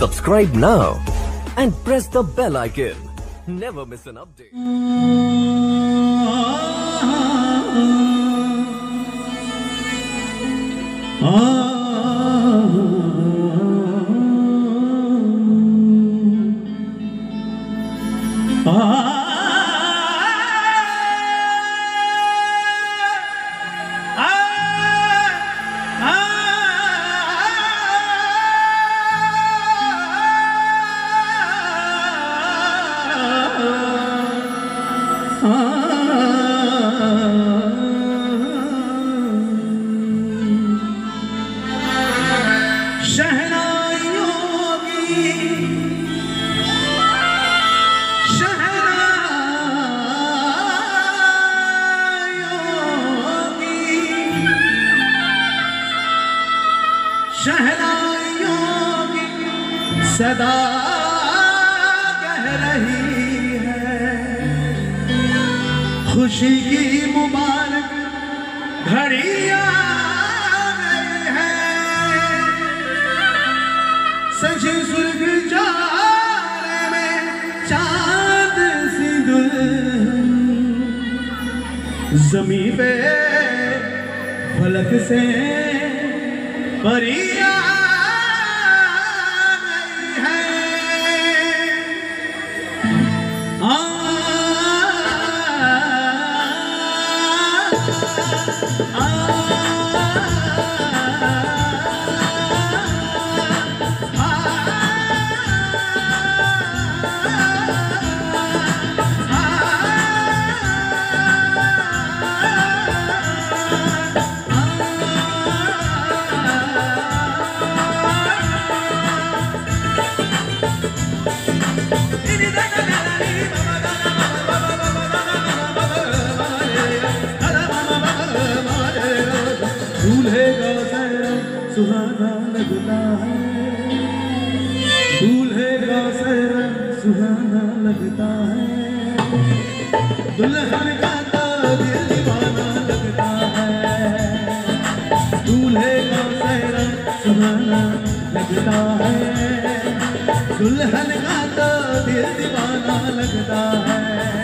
Subscribe now and press the bell icon. Never miss an update. सदा कह रही है खुशी की मुबारक घड़ी आ गई है। सजी सुर्ख चारे में चांद सी दुल्हन ज़मीं पे फलक से परिया सुहाना लगता है, दूल्हे का सेहरा सुहाना लगता है, दुल्हन का तो दिल दीवाना लगता है। दूल्हे का सेहरा सुहाना लगता है, दुल्हन का तो दिल दीवाना लगता है।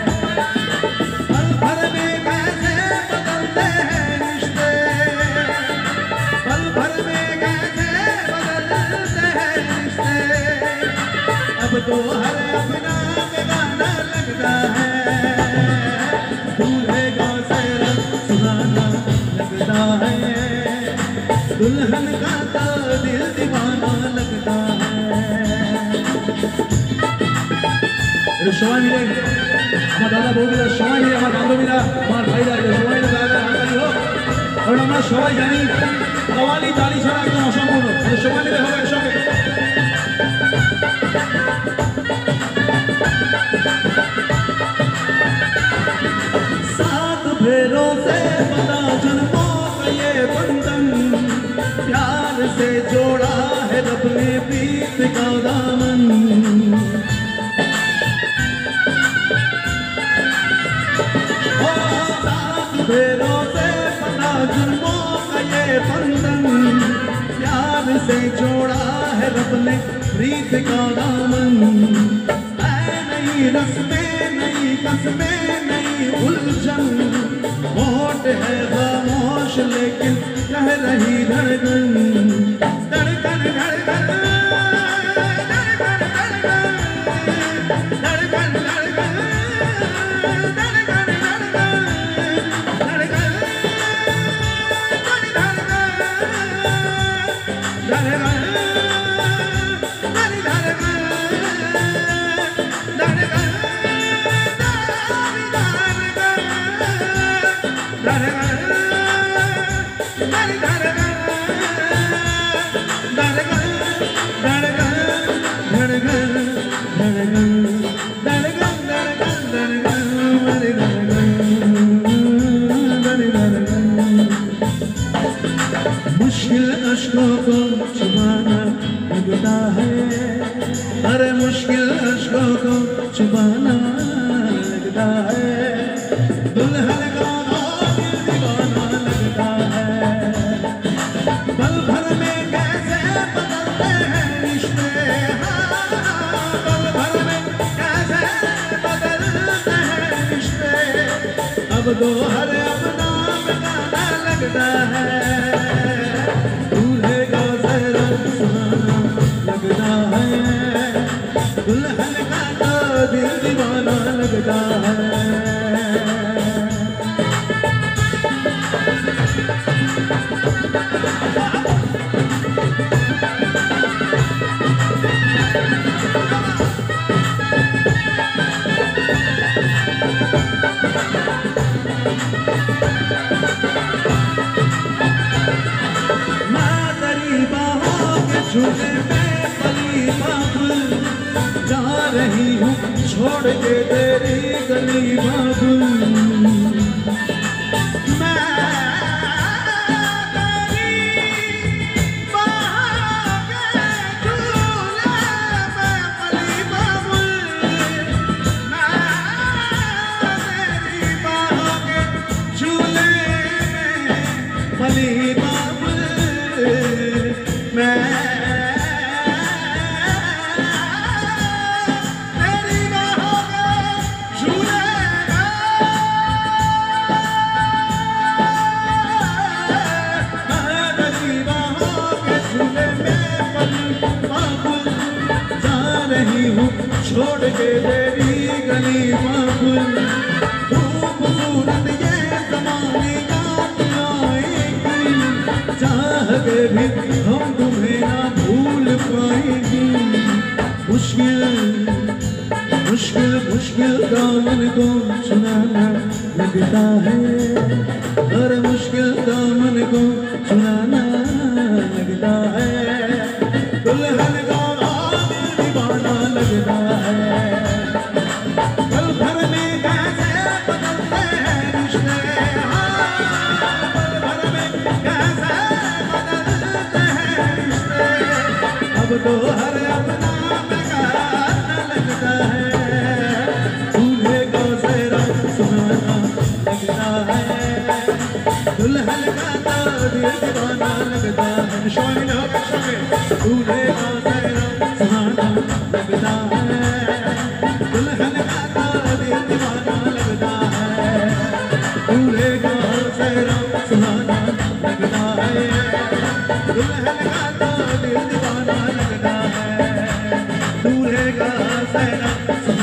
अब तो हर अपना बेगाना लगता है, दूल्हे का सेहरा सुहाना लगता है, दुल्हन का तो दिल दीवाना लगता है। सबाई मिले আমার দাদা বৌদিরা সবাই মিলে আমার বান্ধবীরা আমার ভাইরা সবাই মিলে দাদা হাততালি হোক, কারণ আমরা সবাই জানি কওয়ালি তালি ছাড়া একদম অসম্পূর্ণ। সবাই মিলে হবে একসঙ্গে। सात फेरों से बता जन्मों का ये बंधन, प्यार से जोड़ा है रब ने प्रीत का दामन। सात फेरों से बता जन्मों का ये बंधन, प्यार से जोड़ा है रब ने प्रीत का दामन। नई रस्में नई कसमें नई उलझन, होठ है खामोश लेकिन कह रही धड़कन, धड़कन धड़कन धड़कन धड़कन मुश्किल अश्कों को छुपाना लगता है, अरे मुश्किल अश्कों को छुपाना लगता है, दुल्हन का दीवाना लगता है। पल भर में कैसे बदलते हैं रिश्ते। तो हर अपना गाना लगता है, दूल्हे का सेहरा सुहाना लगता है, दुल्हन का तो दिल दीवाना लगता है। झूले में पली बाबुल जा रही हूँ छोड़ के तेरी गली बाबुल, मैं तेरी बाहों के झूले में पली बाबुल, मैं तेरी बाहों के झूले में पली बाबुल, मैं छोड़ के तेरी गली बाबुल, खूबसूरत ये ज़माने याद आएगी, चाह के भी हम तुम्हें ना भूल पाएंगे। मुश्किल मुश्किल मुश्किल दामन को चुनाना लगता है, हर मुश्किल दामन को चुनाना लगता है, दुल्हन का दीवाना लगता है। पल भर में कैसे बदलते हैं रिश्ते, पल भर में कैसे बदलते हैं रिश्ते, अब तो हर अपना गाना लगता है, दूल्हे को सेहरा सुहाना लगता है, दुल्हन का तो दिल दीवाना लगता है। शामिल हो दूल्हे को सेहरा सुहाना लगता है, दुल्हन का तो दिल दीवाना लगता है, दूल्हे का सेहरा सुहाना लगता है, दुल्हन का तो दिल दीवाना लगता है, दूल्हे का सेहरा